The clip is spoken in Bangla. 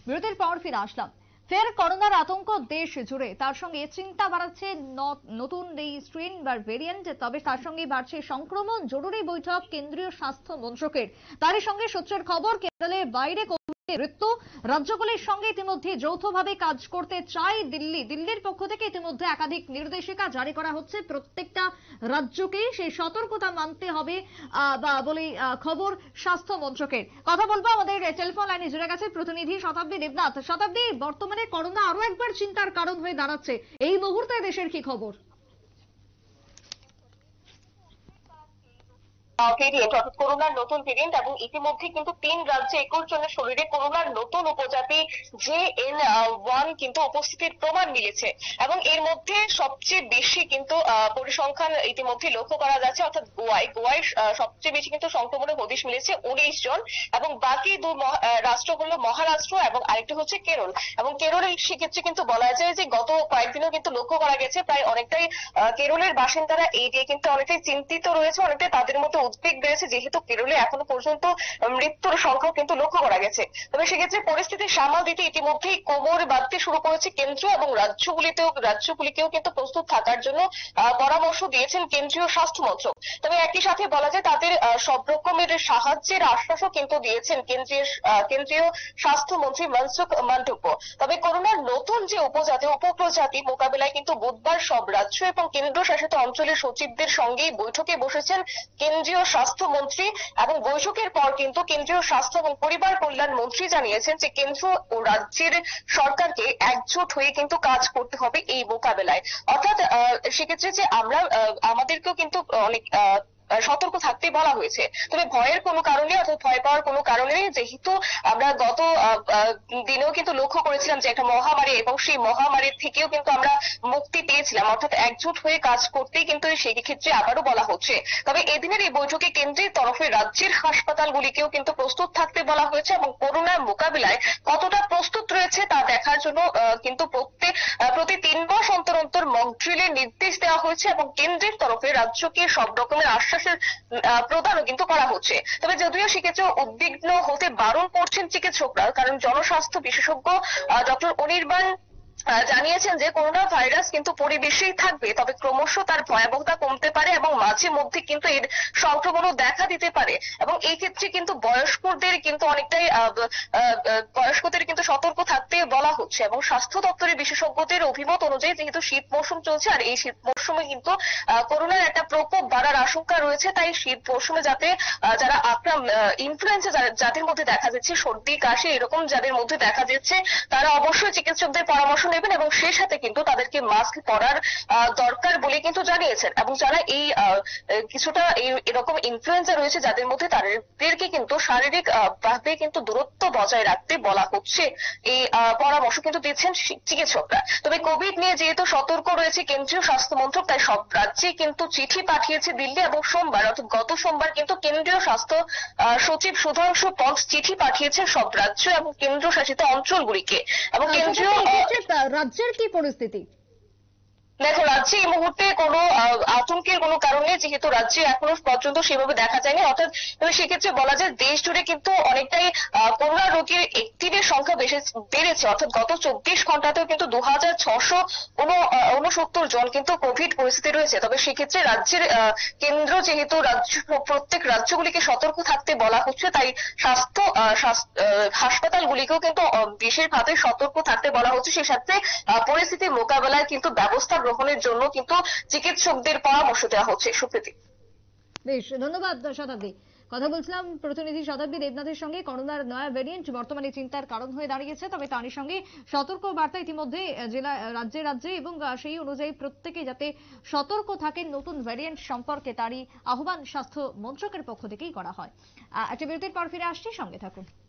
বিরতির পর ফিরে আসলাম। ফের করোনার আতঙ্ক দেশ জুড়ে, তার সঙ্গে চিন্তা বাড়াচ্ছে নতুন এই স্ট্রেন বা ভেরিয়েন্ট, তবে তার সঙ্গে বাড়ছে সংক্রমণ। জরুরি বৈঠক কেন্দ্রীয় স্বাস্থ্য মন্ত্রকের, তারই সঙ্গে সূত্রের খবর কেরলের বাইরে মৃত্যু। রাজ্যগুলির সঙ্গে ইতিমধ্যে যৌথভাবে কাজ করতে চায় দিল্লির পক্ষ থেকে ইতিমধ্যে একাধিক নির্দেশিকা জারি করা হচ্ছে। প্রত্যেকটা রাজ্যকে সেই সতর্কতা মানতে হবে বলে খবর স্বাস্থ্য মন্ত্রকের। কথা বলবো, আমাদের টেলিফোন লাইনে জুড়ে গেছে প্রতিনিধি শতাব্দী দেবনাথ। শতাব্দী, বর্তমানে করোনা আরো একবার চিন্তার কারণ হয়ে দাঁড়াচ্ছে, এই মুহূর্তে দেশের কি খবর? ভেরিয়েন্ট অর্থাৎ করোনার নতুন ভেরিয়েন্ট, এবং ইতিমধ্যে কিন্তু 3 রাজ্যে 21 জনের শরীরে করোনার নতুন উপজাতি JN.1 কিন্তু উপস্থিতির প্রমাণ মিলেছে। এবং এর মধ্যে সবচেয়ে বেশি কিন্তু পরিসংখ্যান ইতিমধ্যে লক্ষ্য করা যাচ্ছে, অর্থাৎ গোয়ায় সবচেয়ে বেশি কিন্তু সংক্রমণের হদিশ মিলেছে 19 জন। এবং বাকি দুই রাষ্ট্র হলো মহারাষ্ট্র এবং আরেকটি হচ্ছে কেরল। এবং কেরলের সেক্ষেত্রে কিন্তু বলা যায় যে গত কয়েকদিনও কিন্তু লক্ষ্য করা গেছে প্রায় অনেকটাই কেরলের বাসিন্দারা এই নিয়ে কিন্তু অনেকটাই চিন্তিত রয়েছে, অনেকটাই তাদের মধ্যে উদ্বেগ বেড়েছে, যেহেতু কেরলে এখনো পর্যন্ত মৃত্যুর সংখ্যা কিন্তু লক্ষ্য করা গেছে। তবে সেক্ষেত্রে পরিস্থিতি সামাল দিতে ইতিমধ্যেই কোমর বাঁধতে শুরু করেছে কেন্দ্র, এবং রাজ্যগুলিকেও কিন্তু প্রস্তুত থাকার জন্য পরামর্শ দিয়েছেন কেন্দ্রীয় স্বাস্থ্য মন্ত্রক। তবে একই সাথে বলা যায় তাদের সব রকমের সাহায্যের আশ্বাসও কিন্তু দিয়েছেন কেন্দ্রীয় স্বাস্থ্যমন্ত্রী মনসুখ মান্ডব্য। তবে করোনার নতুন যে উপপ্রজাতি মোকাবিলায় কিন্তু বুধবার সব রাজ্য এবং কেন্দ্রশাসিত অঞ্চলের সচিবদের সঙ্গেই বৈঠকে বসেছেন কেন্দ্রীয় স্বাস্থ্যমন্ত্রী। এবং বৈঠকের পর কিন্তু কেন্দ্রীয় স্বাস্থ্য এবং পরিবার কল্যাণ মন্ত্রী জানিয়েছেন যে কেন্দ্র ও রাজ্যের সরকারকে একজোট হয়ে কিন্তু কাজ করতে হবে এই মোকাবেলায়। অর্থাৎ সেক্ষেত্রে যে আমরা আমাদেরকেও কিন্তু অনেক সতর্ক থাকতে বলা হয়েছে। তবে ভয়ের কোনো কারণে, অর্থাৎ ভয় পাওয়ার কোনো কারণে নেই, যেহেতু আমরা গত দিনেও কিন্তু লক্ষ্য করেছিলাম যে একটা মহামারী, এবং সেই মহামারীর থেকেও কিন্তু আমরা মুক্তি পেয়েছিলাম। অর্থাৎ একজোট হয়ে কাজ করতেই কিন্তু সেই ক্ষেত্রে আবারও বলা হচ্ছে। তবে এদিনের এই বৈঠকে কেন্দ্রের তরফে রাজ্যের হাসপাতালগুলিকেও কিন্তু প্রস্তুত থাকতে বলা হয়েছে, এবং করোনার মোকাবিলায় কতটা প্রস্তুত রয়েছে তা দেখার জন্য কিন্তু প্রতি 3 মাস অন্তর অন্তর মক ড্রিলের নির্দেশ দেওয়া হয়েছে, এবং কেন্দ্রের তরফে রাজ্যকে সব রকমের আশ্বাসের প্রদানও কিন্তু করা হচ্ছে। তবে যদিও সেক্ষেত্রে উদ্বিগ্ন হতে বারণ করছেন চিকিৎসকরা, কারণ জনস্বাস্থ্য বিশেষজ্ঞ ডক্টর অনির্বাণ জানিয়েছেন যে করোনা ভাইরাস কিন্তু পরিবেশেই থাকবে, তবে ক্রমশ তার ভয়াবহতা কমতে পারে এবং মাঝে মধ্যে কিন্তু এর সংক্রমণও দেখা দিতে পারে। এবং এই ক্ষেত্রে কিন্তু বয়স্কদের কিন্তু সতর্ক থাকতে বলা হচ্ছে। এবং স্বাস্থ্য দপ্তরের বিশেষজ্ঞদের অভিমত অনুযায়ী যেহেতু শীত মৌসুম চলছে, আর এই শীত মৌসুমে কিন্তু করোনার একটা প্রকোপ বাড়ার আশঙ্কা রয়েছে, তাই শীত মৌসুমে যাতে যারা ইনফ্লুয়েঞ্জা যাদের মধ্যে দেখা যাচ্ছে, সর্দি কাশি এরকম যাদের মধ্যে দেখা যাচ্ছে, তারা অবশ্যই চিকিৎসকদের পরামর্শ নেবেন, এবং সেই সাথে কিন্তু তাদেরকে মাস্ক পরার দরকার বলে কিন্তু জানিয়েছেন। এবং যারা এই কিছুটা এরকম ইনফ্লুয়েঞ্জা রয়েছে যাদের মধ্যে, তাদেরকে কিন্তু শারীরিক ভাবে কিন্তু দূরত্ব বজায় রাখতে বলা হচ্ছে, এই পরামর্শ কিন্তু দিচ্ছেন চিকিৎসকরা। তবে কোভিড নিয়ে যেহেতু সতর্ক রয়েছে কেন্দ্রীয় স্বাস্থ্য মন্ত্রক, তাই সব রাজ্যে কিন্তু চিঠি পাঠিয়েছে দিল্লি, এবং সোমবার অর্থাৎ গত সোমবার কিন্তু কেন্দ্রীয় স্বাস্থ্য সচিব সুধাংশু পন্থ চিঠি পাঠিয়েছেন সব রাজ্য এবং কেন্দ্রশাসিত অঞ্চলগুলিকে। এবং কেন্দ্রীয় রাজ্যের কি পরিস্থিতি? দেখো, রাজ্যে এই মুহূর্তে কোনো আতঙ্কের কোনো কারণে, যেহেতু রাজ্যে এখনো পর্যন্ত সেভাবে দেখা যায়নি। অর্থাৎ সেক্ষেত্রে বলা যায় দেশ জুড়ে কিন্তু অনেকটাই করোনা রোগীর অ্যাক্টিভের সংখ্যা বেড়েছে। অর্থাৎ গত 24 ঘন্টাতেও কিন্তু 2669 জন কিন্তু কোভিড পরিস্থিতি রয়েছে। তবে সেক্ষেত্রে রাজ্যের কেন্দ্র যেহেতু প্রত্যেক রাজ্যগুলিকে সতর্ক থাকতে বলা হচ্ছে, তাই হাসপাতালগুলিকেও কিন্তু বিশেষভাবে সতর্ক থাকতে বলা হচ্ছে। সেই সাথে পরিস্থিতি মোকাবেলায় কিন্তু ব্যবস্থা গ্রহণের জন্য কিন্তু চিকিৎসকদের পরামর্শ দেওয়া হচ্ছে। সুপ্রীতি, বেশ, ধন্যবাদ শতাব্দী। কথা বলছিলাম প্রতিনিধি শতাব্দী দেবনাথের সঙ্গে। করোনার নয়া ভেরিয়েন্ট বর্তমানে চিন্তার কারণ হয়ে দাঁড়িয়েছে, তবে তারই সঙ্গে সতর্ক বার্তা ইতিমধ্যে রাজ্যে এবং সেই অনুযায়ী প্রত্যেকে যাতে সতর্ক থাকেন নতুন ভ্যারিয়েন্ট সম্পর্কে, তারই আহ্বান স্বাস্থ্য মন্ত্রকের পক্ষ থেকেই করা হয়। একটা বিরতির পর ফিরে আসছি, সঙ্গে থাকুন।